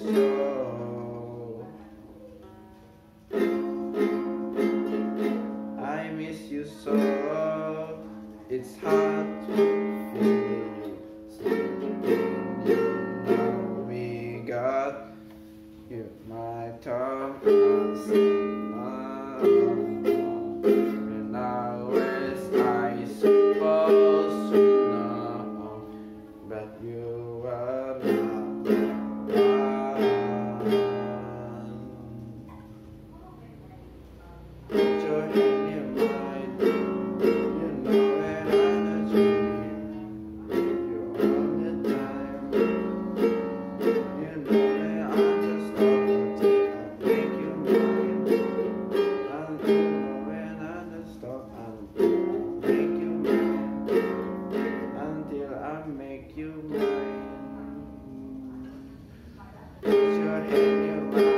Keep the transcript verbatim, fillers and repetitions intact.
so. I miss you so. It's hard to feel sleeping. You know me, God. You my tongue. And I wish I supposed to know, but you were not one. Put your hand in mine. You know that I'm a dream. You're all the time. You know that I'm just over. I make you mine. And you know when I just stop and make you mine. Until I make you mine. Put your hand in mine.